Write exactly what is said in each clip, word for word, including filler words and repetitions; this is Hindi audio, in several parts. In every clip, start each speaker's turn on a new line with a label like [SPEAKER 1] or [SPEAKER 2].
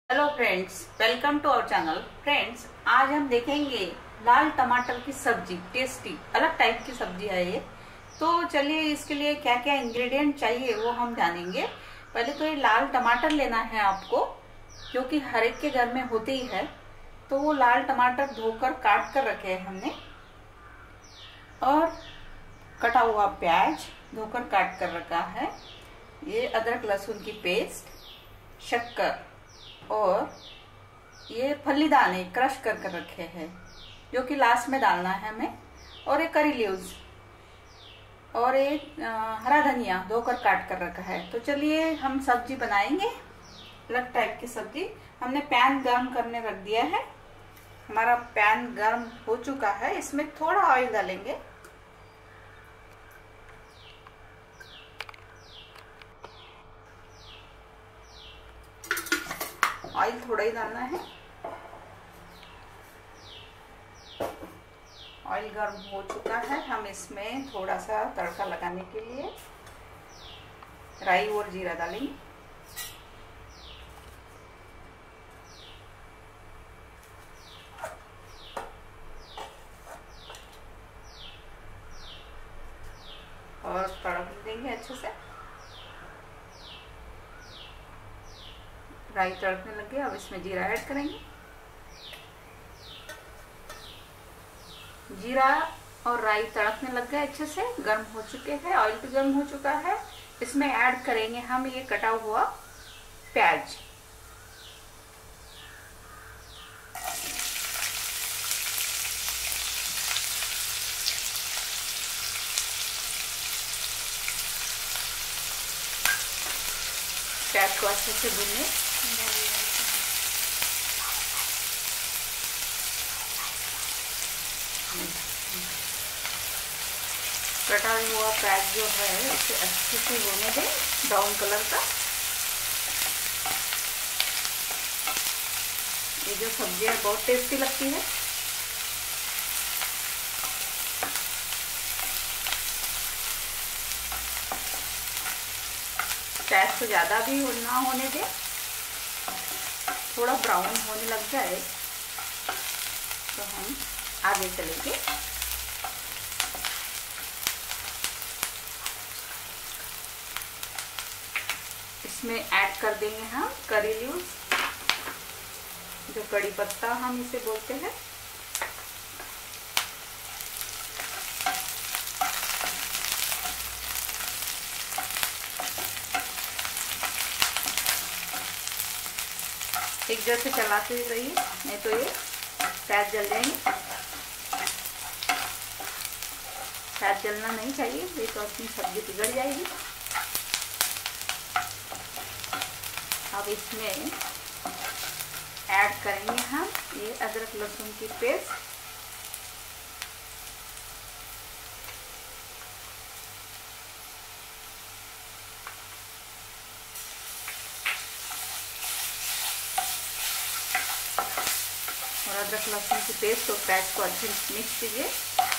[SPEAKER 1] Hello friends, welcome to our channel. Friends, आज हम देखेंगे लाल टमाटर की सब्जी। टेस्टी अलग टाइप की सब्जी है ये। तो चलिए इसके लिए क्या क्या इंग्रेडिएंट चाहिए वो हम जानेंगे। पहले तो ये लाल टमाटर लेना है आपको, जो कि हर एक के घर में होते ही है। तो वो लाल टमाटर धोकर काट कर रखे हैं हमने, और कटा हुआ प्याज धोकर काट कर रखा है। ये अदरक लहसुन की पेस्ट, शक्कर और ये फली दाने क्रश कर कर रखे हैं, जो कि लास्ट में डालना है हमें। और एक करी लीव्स और एक हरा धनिया धोकर काट कर रखा है। तो चलिए हम सब्जी बनाएंगे, अलग टाइप की सब्जी। हमने पैन गर्म करने रख दिया है। हमारा पैन गर्म हो चुका है। इसमें थोड़ा ऑयल डालेंगे। ऑयल थोड़ा ही डालना है। ऑयल गर्म हो चुका है। हम इसमें थोड़ा सा तड़का लगाने के लिए राई और जीरा डालेंगे। और तड़क देंगे अच्छे से। राई तड़कने लग गया, अब इसमें जीरा ऐड करेंगे। जीरा और राई तड़कने लग गए, अच्छे से गर्म हो चुके हैं। ऑयल भी गर्म हो चुका है। इसमें ऐड करेंगे हम ये कटा हुआ प्याज। प्याज को अच्छे से भूनें। कटा हुआ प्याज जो है उसे अच्छे से होने दें, ब्राउन कलर का। ये जो सब्जी है बहुत टेस्टी लगती है। प्याज को ज्यादा भी ना होने दें, थोड़ा ब्राउन होने लग जाए तो हम आगे चलेंगे। इसमें ऐड कर देंगे हम करी लीव्स, जो कड़ी पत्ता हम इसे बोलते हैं। एक जैसे चलाते रहिए, नहीं तो ये प्याज जल जाएंगे। प्याज जलना नहीं चाहिए, ये तो अपनी सब्जी बिगड़ जाएगी। अब इसमें ऐड करेंगे हम ये अदरक लहसुन की पेस्ट। और अदरक लहसुन की पेस्ट और प्याज को अच्छे से मिक्स कीजिए।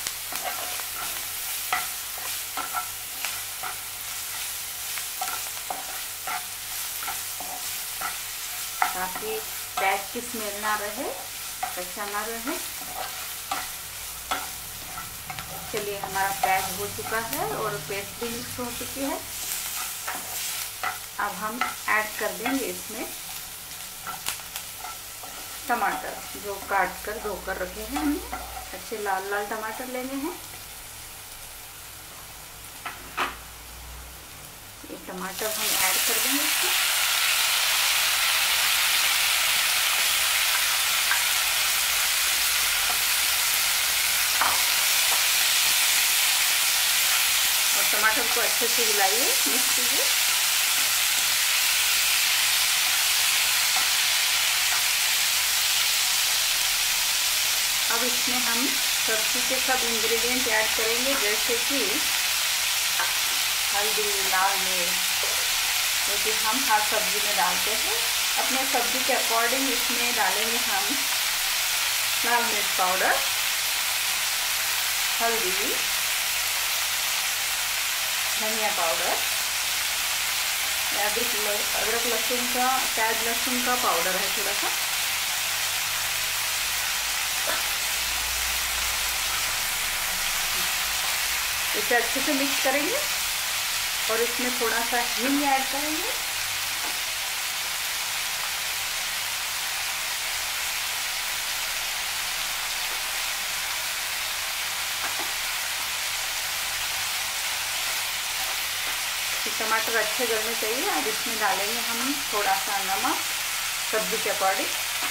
[SPEAKER 1] ताकि प्याज की स्मेल ना रहे, कच्चा ना रहे। चलिए, हमारा प्याज हो चुका है और पेस्ट भी मिक्स हो चुकी है। अब हम ऐड कर देंगे इसमें टमाटर, जो काट कर धोकर रखे हैं हमने। अच्छे लाल लाल टमाटर लेने हैं। ये टमाटर हम ऐड कर देंगे इसमें। टमाटर को अच्छे से हिलाइए, मिक्स कीजिए। अब इसमें हम सब्जी के सब इंग्रेडिएंट ऐड करेंगे, जैसे कि हल्दी, लाल मिर्च, जो कि हम हर सब्जी में डालते हैं। अपने सब्जी के अकॉर्डिंग इसमें डालेंगे हम लाल मिर्च पाउडर, हल्दी, धनिया पाउडर अदरक अदरक लहसुन का, प्याज लहसुन का पाउडर है थोड़ा सा। इसे अच्छे से मिक्स करेंगे और इसमें थोड़ा सा हींग ऐड करेंगे। टमाटर अच्छे गलने चाहिए। अब इसमें डालेंगे हम थोड़ा सा नमक सब्जी के अकॉर्डिंग।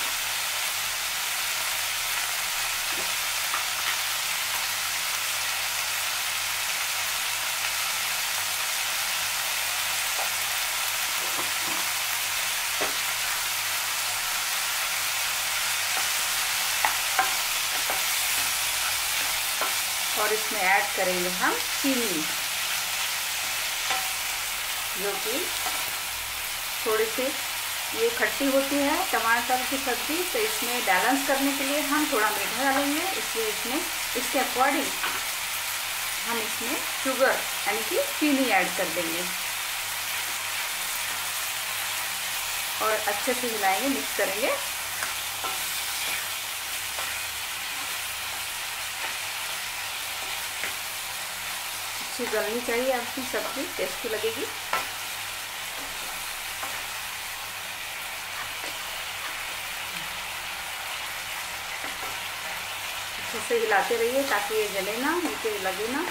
[SPEAKER 1] और इसमें ऐड करेंगे हम चीनी, जो कि थोड़ी सी ये खट्टी होती है टमाटर की सब्ज़ी, तो इसमें बैलेंस करने के लिए हम थोड़ा मीठा डालेंगे। इसलिए इसमें इसके अकॉर्डिंग हम इसमें शुगर यानी कि चीनी ऐड कर देंगे और अच्छे से हिलाएंगे, मिक्स करेंगे। अच्छी गलनी चाहिए आपकी सब्जी, टेस्टी लगेगी। अच्छे से हिलाते रहिए ताकि ये जले ना, नीचे लगे ना।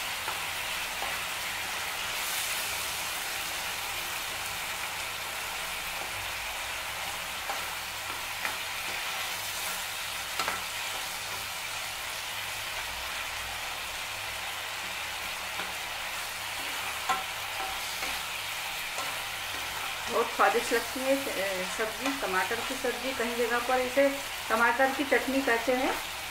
[SPEAKER 1] बहुत स्वादिष्ट लगती है सब्जी, टमाटर की सब्जी। कहीं जगह पर इसे टमाटर की चटनी कहते हैं।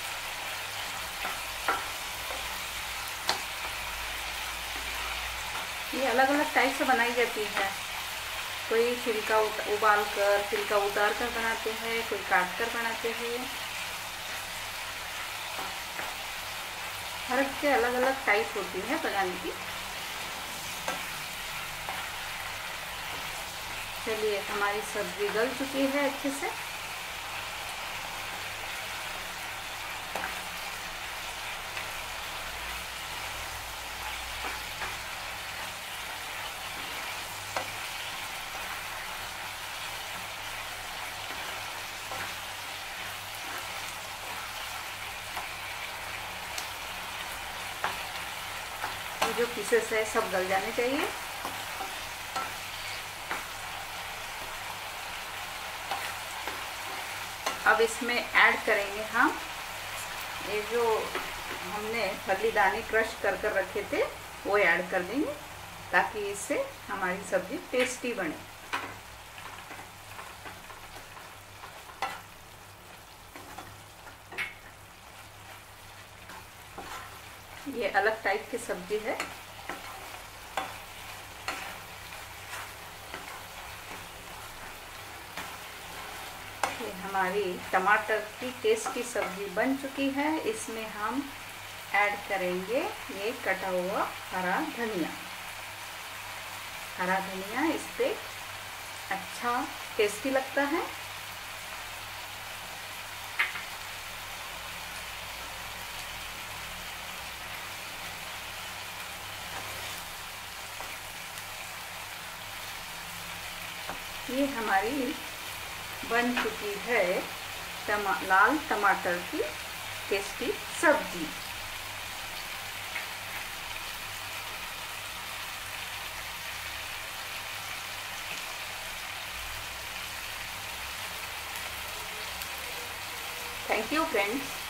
[SPEAKER 1] ये अलग अलग टाइप से बनाई जाती है। कोई छिलका उबाल कर, छिलका उतार कर बनाते हैं, कोई काट कर बनाते हैं। हर एक के अलग अलग टाइप होती है बनाने की। चलिए, हमारी सब्जी गल चुकी है अच्छे से। ये जो पीसेस है सब गल जाने चाहिए। अब इसमें ऐड करेंगे हम ये जो हमने फली दाने क्रश कर कर रखे थे, वो ऐड कर देंगे ताकि इससे हमारी सब्जी टेस्टी बने। ये अलग टाइप की सब्जी है। ये हमारी टमाटर की टेस्टी सब्जी बन चुकी है। इसमें हम ऐड करेंगे ये कटा हुआ हरा धनिया। हरा धनिया इस पे अच्छा टेस्टी लगता है। ये हमारी बन चुकी है टमा लाल टमाटर की टेस्टी सब्जी। Thank you friends.